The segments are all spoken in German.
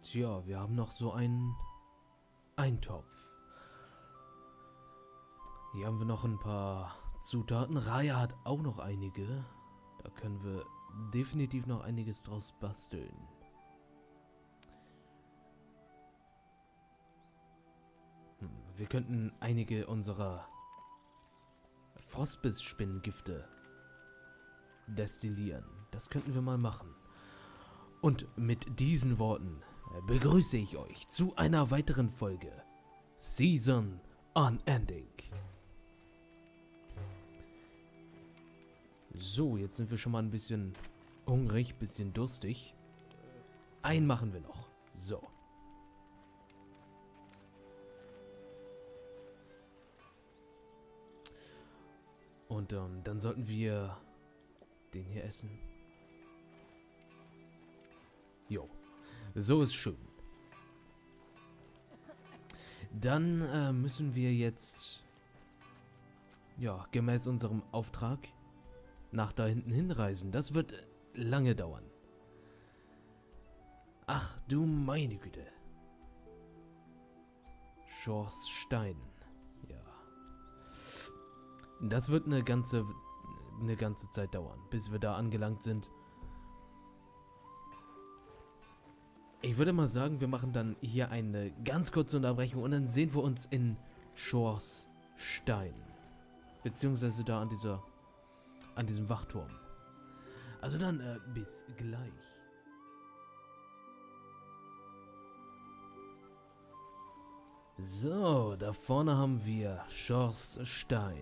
Tja, wir haben noch so einen Eintopf. Hier haben wir noch ein paar Zutaten. Raya hat auch noch einige. Da können wir definitiv noch einiges draus basteln. Wir könnten einige unserer Frostbiss-Spinnengifte destillieren. Das könnten wir mal machen. Und mit diesen Worten begrüße ich euch zu einer weiteren Folge Season Unending. So, jetzt sind wir schon mal ein bisschen hungrig, ein bisschen durstig. Einen machen wir noch. So. Und dann sollten wir den hier essen. Jo, so ist schön. Dann müssen wir jetzt, ja, gemäß unserem Auftrag nach da hinten hinreisen. Das wird lange dauern. Ach du meine Güte. Shores Stein. Ja. Das wird eine ganze Zeit dauern, bis wir da angelangt sind. Ich würde mal sagen, wir machen dann hier eine ganz kurze Unterbrechung und dann sehen wir uns in Shores Stein. Beziehungsweise da an diesem Wachturm. Also dann, bis gleich. So, da vorne haben wir Shores Stein.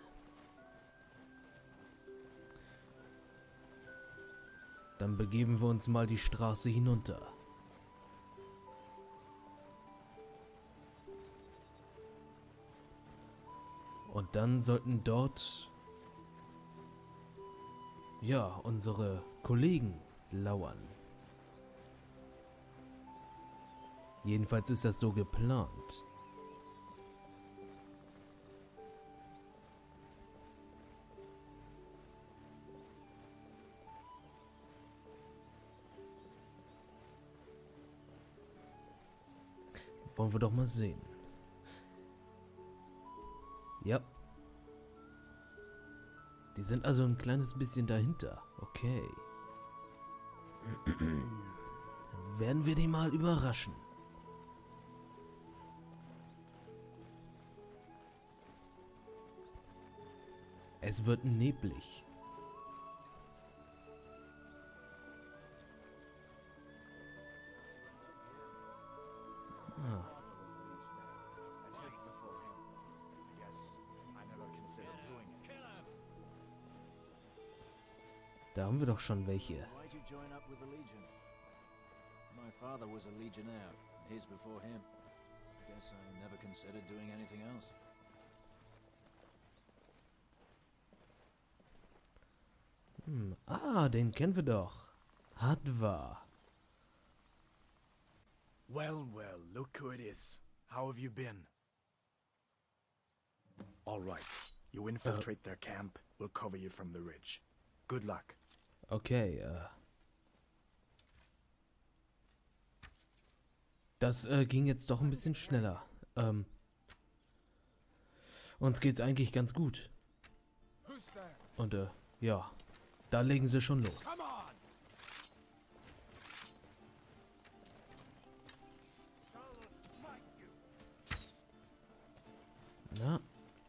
Dann begeben wir uns mal die Straße hinunter. Und dann sollten dort, ja, unsere Kollegen lauern. Jedenfalls ist das so geplant. Wollen wir doch mal sehen. Ja. Die sind also ein kleines bisschen dahinter. Okay. Werden wir die mal überraschen. Es wird neblig. Da haben wir doch schon welche. My father was a legionnaire, his before him. Guess I never considered doing anything else. Den kennen wir doch. Hadvar. Well, well, look who it is. How have you been? All right. You infiltrate their camp, we'll cover you from the ridge. Good luck. Okay, das ging jetzt doch ein bisschen schneller. Uns geht's eigentlich ganz gut. Und ja, da legen sie schon los. Na?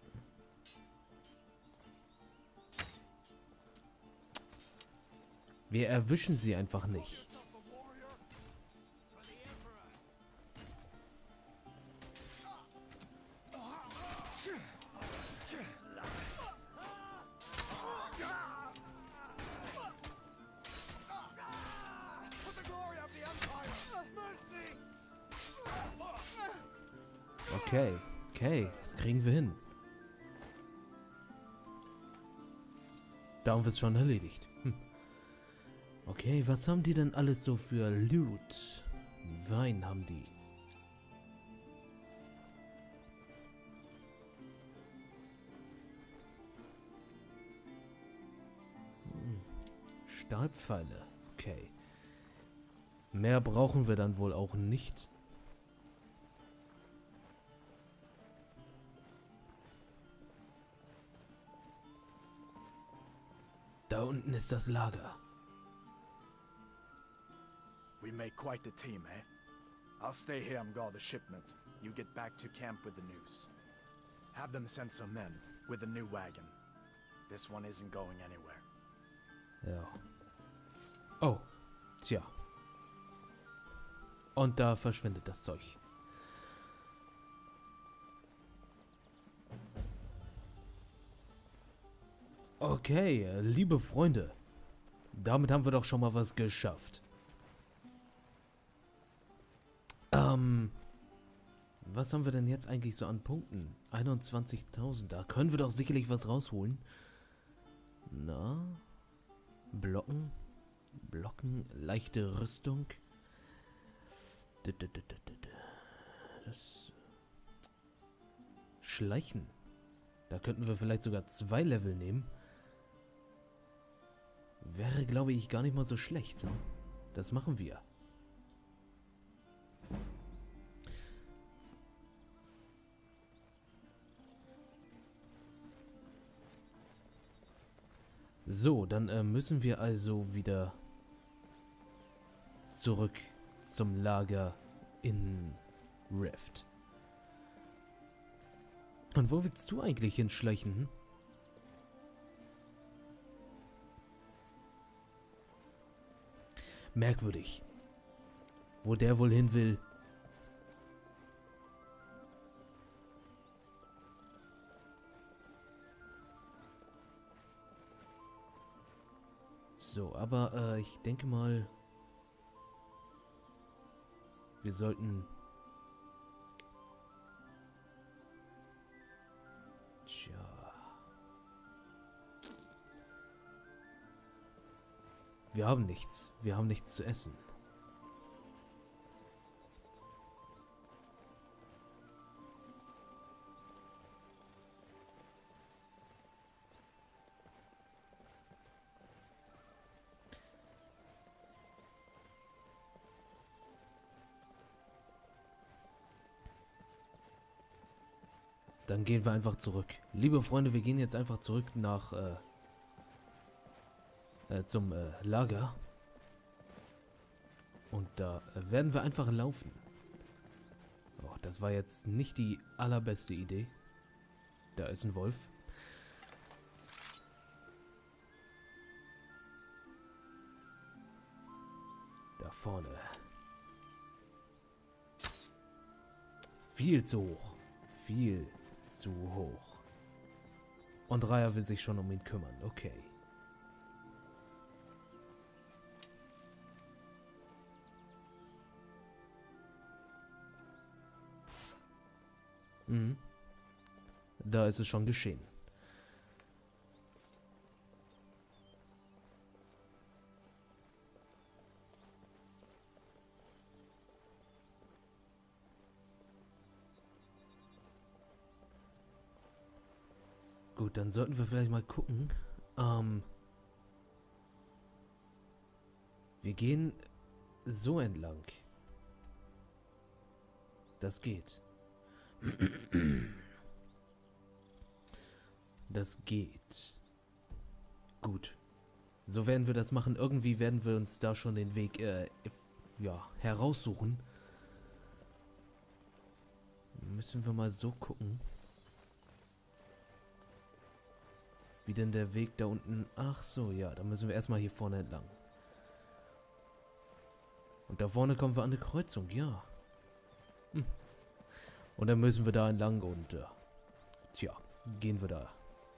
Wir erwischen sie einfach nicht. Okay, das kriegen wir hin. Da haben wir es schon erledigt. Okay, was haben die denn alles so für Loot? Wein haben die. Stahlpfeile. Okay. Mehr brauchen wir dann wohl auch nicht. Da unten ist das Lager. We make quite a team, eh? I'll stay here and guard the shipment. You get back to camp with the news. Have them send some men with a new wagon. This one isn't going anywhere. Ja. Oh. Tja. Und da verschwindet das Zeug. Okay, liebe Freunde. Damit haben wir doch schon mal was geschafft. Was haben wir denn jetzt eigentlich so an Punkten? 21.000. Da können wir doch sicherlich was rausholen. Na? Blocken. Blocken. Leichte Rüstung. Das. Schleichen. Da könnten wir vielleicht sogar 2 Level nehmen. Wäre, glaube ich, gar nicht mal so schlecht. Das machen wir. So, dann müssen wir also wieder zurück zum Lager in Rift. Und wo willst du eigentlich hinschleichen? Hm? Merkwürdig. Wo der wohl hin will. So, aber ich denke mal, wir sollten... Tja... Wir haben nichts. Wir haben nichts zu essen. Dann gehen wir einfach zurück. Liebe Freunde, wir gehen jetzt einfach zurück nach zum Lager. Und da werden wir einfach laufen. Oh, das war jetzt nicht die allerbeste Idee. Da ist ein Wolf. Da vorne. Viel zu hoch. Viel zu hoch. Und Raya will sich schon um ihn kümmern. Okay. Mhm. Da ist es schon geschehen. Gut, dann sollten wir vielleicht mal gucken. Wir gehen so entlang. Das geht. Das geht. Gut. So werden wir das machen. Irgendwie werden wir uns da schon den Weg, ja, heraussuchen. Müssen wir mal so gucken. Wie denn der Weg da unten... Ach so, ja, da müssen wir erstmal hier vorne entlang. Und da vorne kommen wir an eine Kreuzung, ja. Hm. Und dann müssen wir da entlang und... tja, gehen wir da.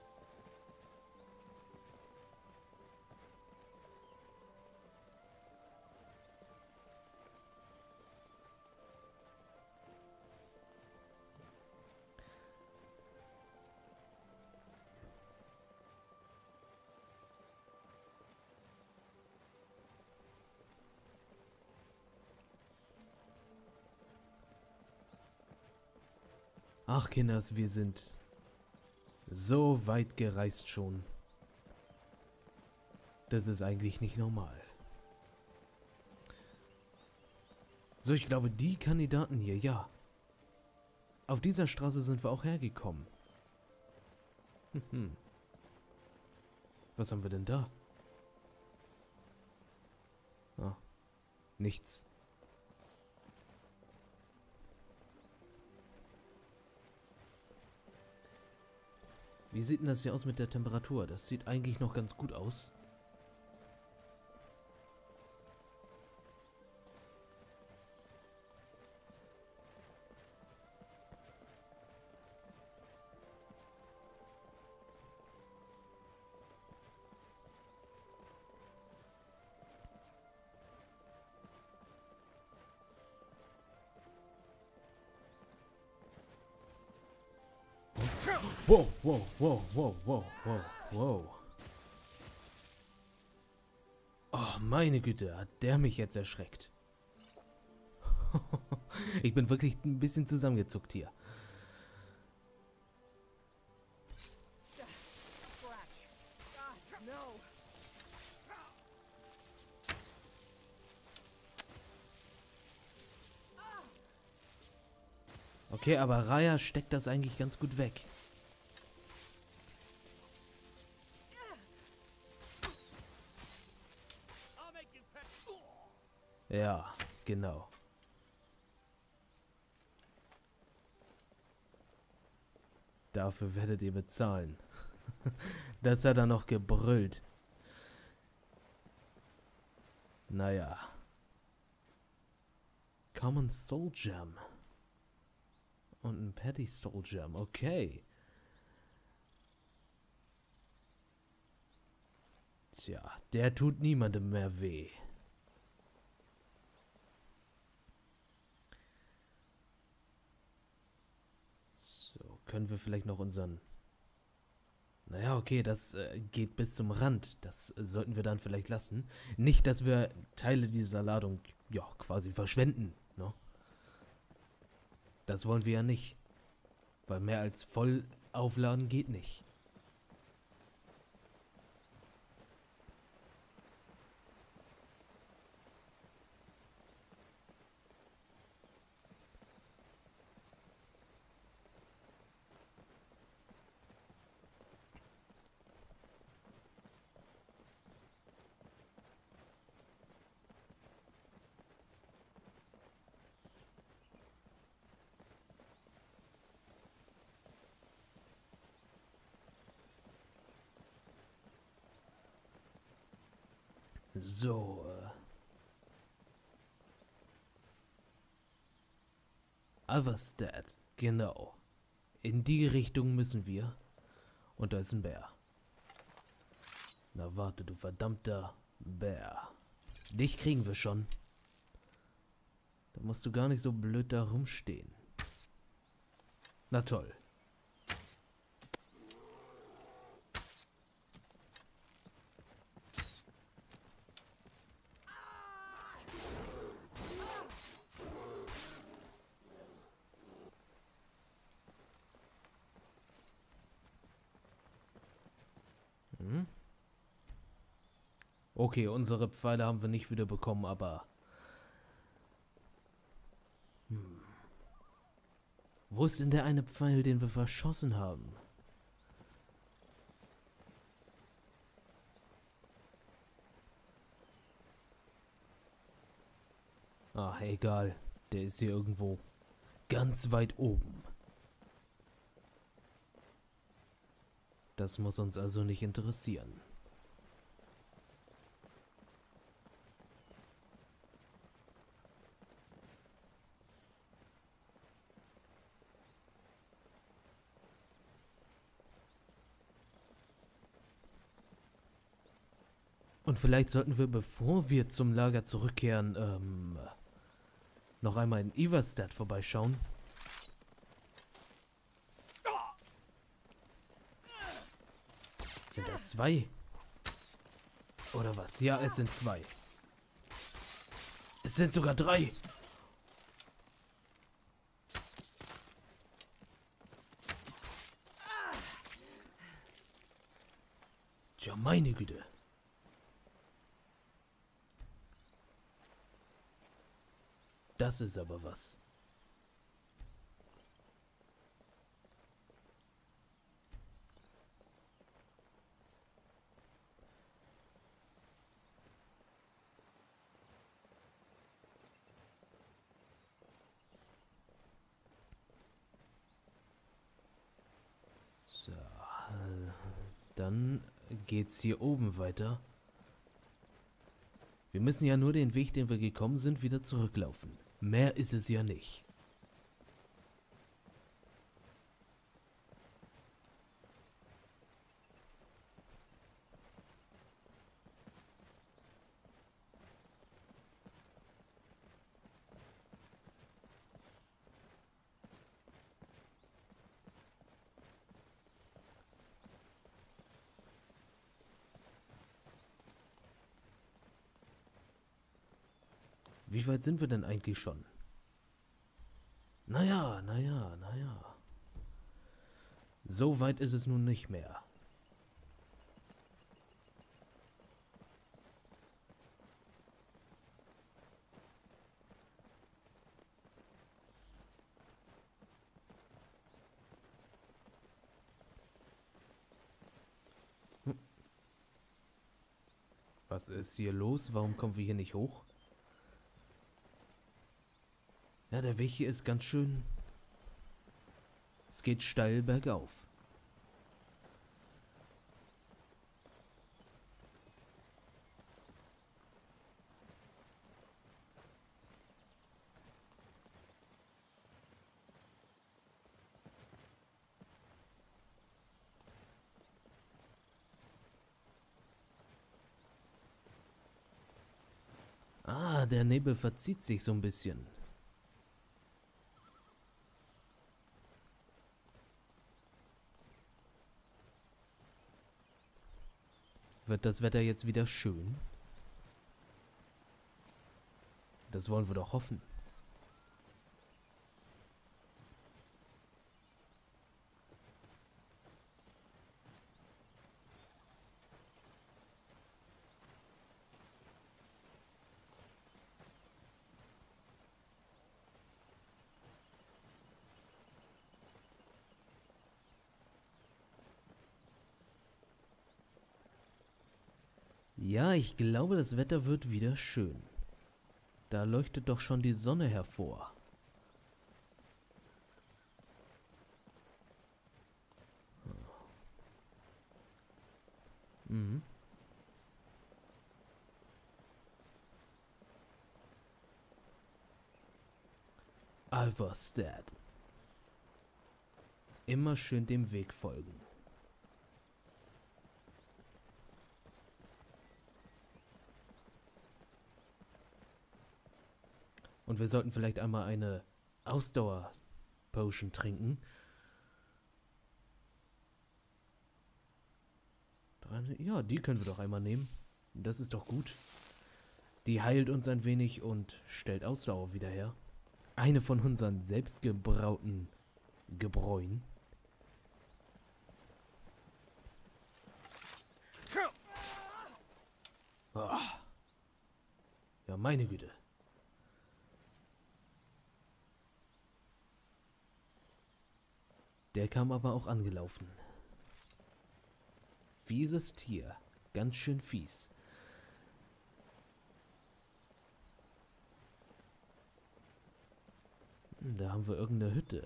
Ach, Kinders, wir sind so weit gereist schon. Das ist eigentlich nicht normal. So, ich glaube, die Kandidaten hier, ja. Auf dieser Straße sind wir auch hergekommen. Was haben wir denn da? Ah, nichts. Wie sieht denn das hier aus mit der Temperatur? Das sieht eigentlich noch ganz gut aus. Wow, wow, wow, wow, wow, wow, wow. Oh, meine Güte, hat der mich jetzt erschreckt. Ich bin wirklich ein bisschen zusammengezuckt hier. Okay, aber Raya steckt das eigentlich ganz gut weg. Ja, genau. Dafür werdet ihr bezahlen. Das hat er noch gebrüllt. Naja. Common Soul Gem. Und ein Petty Soul Gem. Okay. Tja, der tut niemandem mehr weh. So, können wir vielleicht noch unseren... Naja, okay, das geht bis zum Rand. Das sollten wir dann vielleicht lassen. Nicht, dass wir Teile dieser Ladung, ja, quasi verschwenden, ne? Das wollen wir ja nicht. Weil mehr als voll aufladen geht nicht. So, Avastad, genau. In die Richtung müssen wir. Und da ist ein Bär. Na warte, du verdammter Bär. Dich kriegen wir schon. Da musst du gar nicht so blöd da rumstehen. Na toll. Okay, unsere Pfeile haben wir nicht wieder bekommen, aber... Wo ist denn der eine Pfeil, den wir verschossen haben? Ach, egal. Der ist hier irgendwo ganz weit oben. Das muss uns also nicht interessieren. Und vielleicht sollten wir, bevor wir zum Lager zurückkehren, noch einmal in Ivarstead vorbeischauen. Sind das 2? Oder was? Ja, es sind 2. Es sind sogar 3. Tja, meine Güte. Das ist aber was. So, dann geht's hier oben weiter. Wir müssen ja nur den Weg, den wir gekommen sind, wieder zurücklaufen. Mehr ist es ja nicht. Wie weit sind wir denn eigentlich schon? Naja. So weit ist es nun nicht mehr. Was ist hier los? Warum kommen wir hier nicht hoch? Ja, der Weg hier ist ganz schön. Es geht steil bergauf. Ah, der Nebel verzieht sich so ein bisschen. Wird das Wetter jetzt wieder schön? Das wollen wir doch hoffen. Ja, ich glaube, das Wetter wird wieder schön. Da leuchtet doch schon die Sonne hervor. Mhm. Alverstead. Immer schön dem Weg folgen. Und wir sollten vielleicht einmal eine Ausdauer-Potion trinken. Ja, die können wir doch einmal nehmen. Das ist doch gut. Die heilt uns ein wenig und stellt Ausdauer wieder her. Eine von unseren selbstgebrauten Gebräuen. Oh. Ja, meine Güte. Der kam aber auch angelaufen. Fieses Tier. Ganz schön fies. Da haben wir irgendeine Hütte.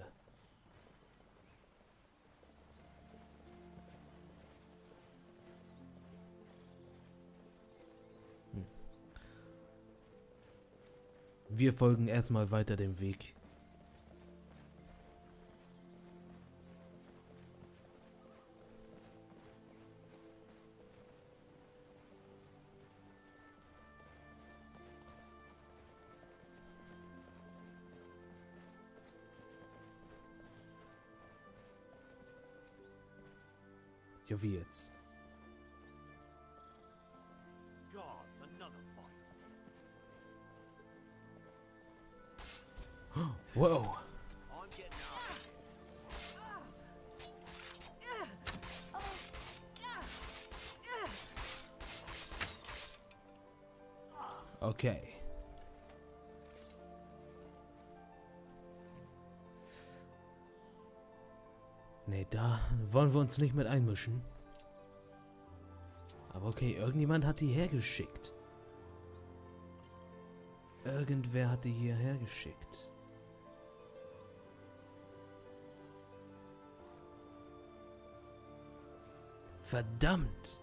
Wir folgen erstmal weiter dem Weg. Ja, wie jetzt? Gods, another fight. Wow. I'm getting out. Okay. Nee, da wollen wir uns nicht mit einmischen. Aber okay, irgendjemand hat die hergeschickt. Irgendwer hat die hierher geschickt. Verdammt!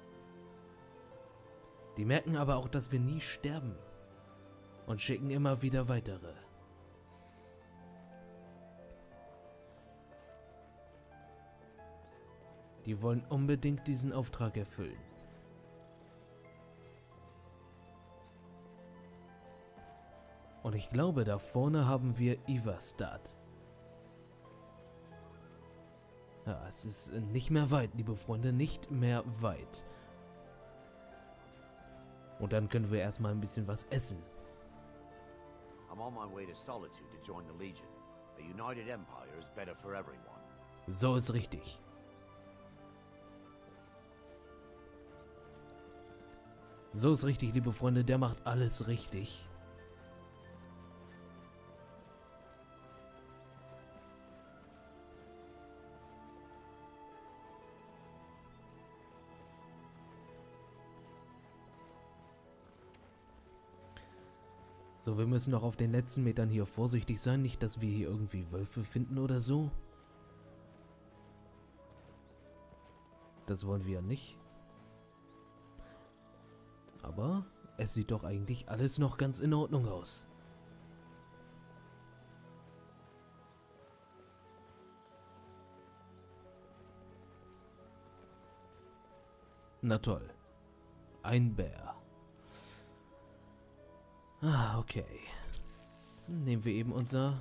Die merken aber auch, dass wir nie sterben. Und schicken immer wieder weitere. Die wollen unbedingt diesen Auftrag erfüllen. Und ich glaube, da vorne haben wir Ivarstad. Ja, es ist nicht mehr weit, liebe Freunde, nicht mehr weit. Und dann können wir erstmal ein bisschen was essen. I'm on my way to Solitude to join the Legion. A united empire is better for everyone. So ist richtig. So ist richtig, liebe Freunde, der macht alles richtig. So, wir müssen noch auf den letzten Metern hier vorsichtig sein, nicht, dass wir hier irgendwie Wölfe finden oder so. Das wollen wir ja nicht. Aber es sieht doch eigentlich alles noch ganz in Ordnung aus. Na toll. Ein Bär. Ah, okay. Dann nehmen wir eben unser...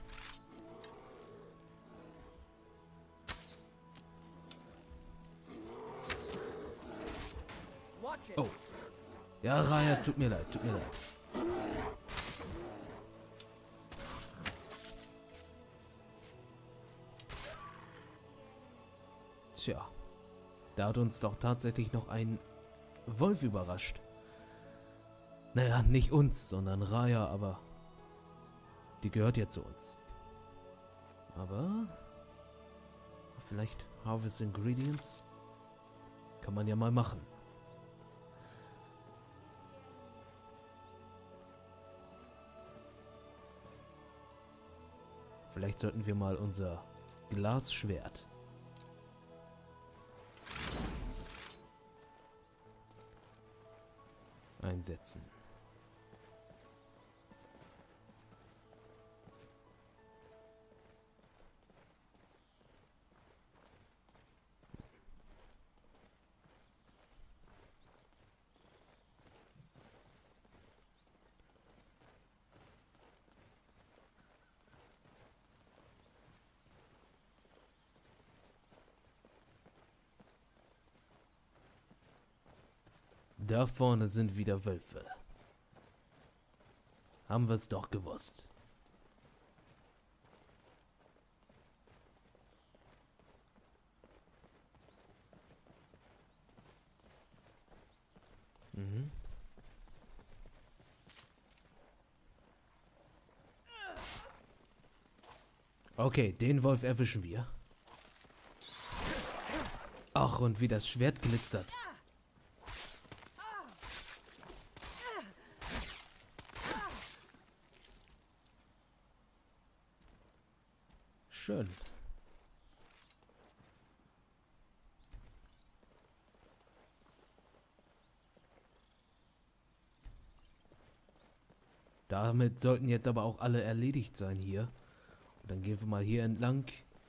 Oh. Ja, Raya, tut mir leid, tut mir leid. Tja. Da hat uns doch tatsächlich noch ein Wolf überrascht. Naja, nicht uns, sondern Raya, aber die gehört ja zu uns. Aber vielleicht Harvest Ingredients kann man ja mal machen. Vielleicht sollten wir mal unser Glasschwert einsetzen. Da vorne sind wieder Wölfe. Haben wir es doch gewusst. Mhm. Okay, den Wolf erwischen wir. Ach, und wie das Schwert glitzert. Schön. Damit sollten jetzt aber auch alle erledigt sein hier. Und dann gehen wir mal hier entlang.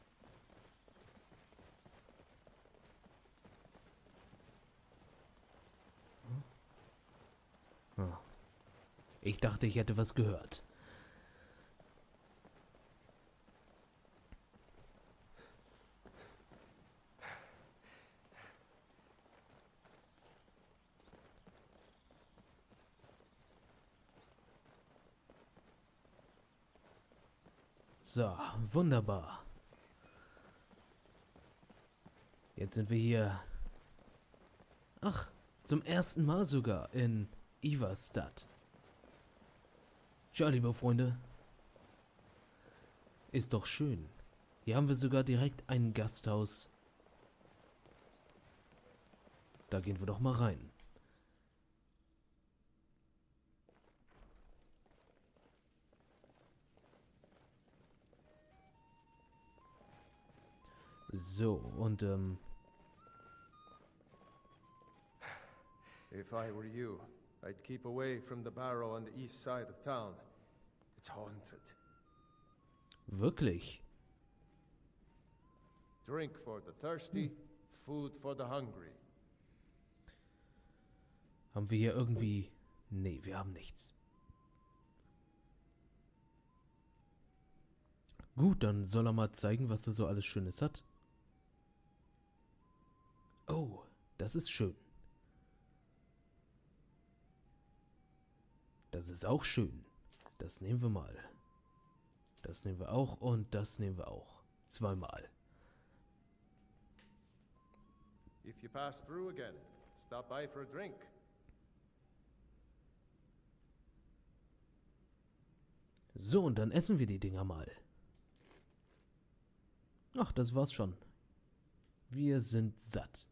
Ich dachte, ich hätte was gehört. So, wunderbar. Jetzt sind wir hier. Ach, zum ersten Mal sogar in Ivarstad. Tja, liebe Freunde. Ist doch schön. Hier haben wir sogar direkt ein Gasthaus. Da gehen wir doch mal rein. So, und If I were you, I'd keep away from the barrow on the east side of town. It's haunted. wirklich? Drink for the thirsty, food for the hungry. Haben wir hier irgendwie... Nee, wir haben nichts. Gut, dann soll er mal zeigen, was er so alles Schönes hat. Oh, das ist schön. Das ist auch schön. Das nehmen wir mal. Das nehmen wir auch und das nehmen wir auch. Zweimal. If you pass through again, stop by for a drink. So, und dann essen wir die Dinger mal. Ach, das war's schon. Wir sind satt.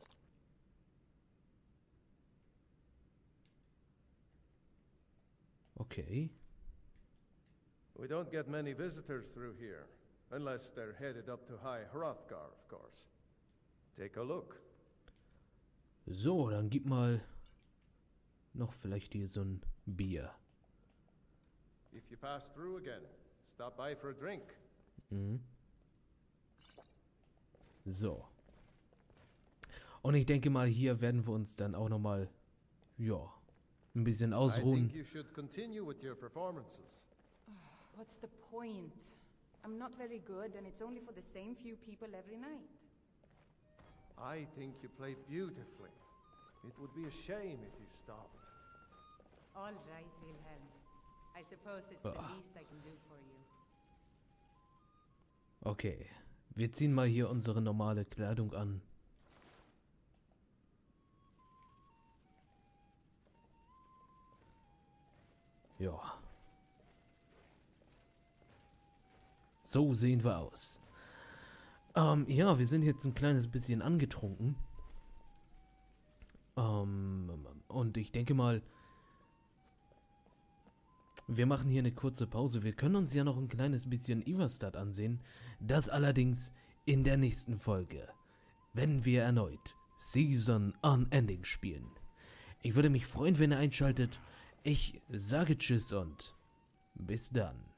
Okay. We don't get many visitors through here, unless they're headed up to High Hrothgar, of course. Take a look. So, dann gib mal noch vielleicht hier so ein Bier. If you pass through again, stop by for a drink. Mhm. So. Und ich denke mal, hier werden wir uns dann auch nochmal, ja, ein bisschen I ausruhen. think you should continue with your performances. What's the point? I'm not very good, and it's only for the same few people every night. I think you play beautifully. It would be a shame if you stopped. All right, Wilhelm. I suppose it's the least I can do for you. Okay, wir ziehen mal hier unsere normale Kleidung an. Ja. So sehen wir aus. Ja, wir sind jetzt ein kleines bisschen angetrunken. Und ich denke mal, wir machen hier eine kurze Pause. Wir können uns ja noch ein kleines bisschen Ivarstead ansehen. Das allerdings in der nächsten Folge, wenn wir erneut Season Unending spielen. Ich würde mich freuen, wenn ihr einschaltet. Ich sage Tschüss und bis dann.